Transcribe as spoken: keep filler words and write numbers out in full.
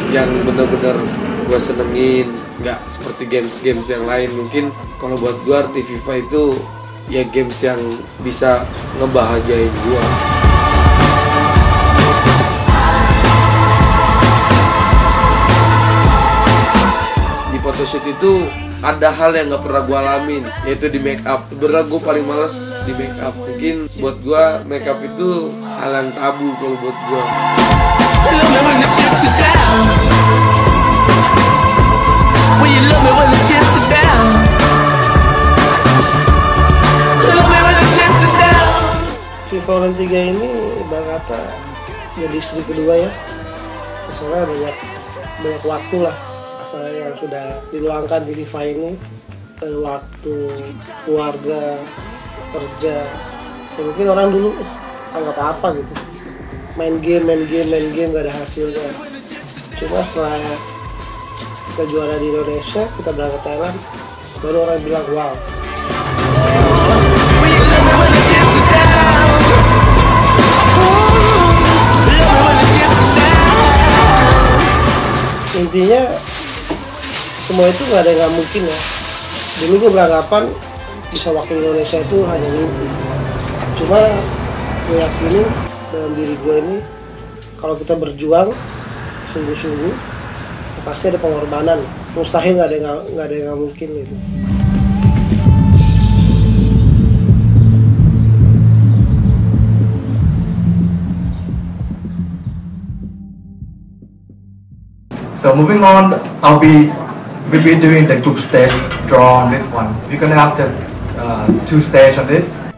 yang bener-bener gue senengin, nggak seperti games-games yang lain. Mungkin kalau buat gue R T FIFA itu ya games yang bisa ngebahagiain gue. Di photoshoot itu ada hal yang nggak pernah gue alamin, yaitu di make up. Sebenernya gue paling males di make up. Mungkin buat gue make up itu hal yang tabu kalau buat gue. FIFA Online tiga ini ibarat kata jadi istri kedua ya. Soalnya banyak banyak waktu lah saya yang sudah diluangkan di FIFA ini, dari waktu keluarga, kerja. Ya mungkin orang dulu anggap apa gitu, main game, main game, main game gak ada hasilnya. Cuma setelah kita juara di Indonesia, kita berangkat Thailand, baru orang bilang wow. Intinya semua itu nggak ada yang nggak mungkin ya. Dulu gue beranggapan bisa wakil Indonesia itu hanya mimpi. Cuma gue yakinin dalam diri gue ini, kalau kita berjuang sungguh-sungguh, ya pasti ada pengorbanan. Mustahil nggak ada yang nggak ada yang nggak mungkin gitu. So moving on, I'll be we'll be doing the group stage draw on this one. We're gonna have the uh, two stage on this.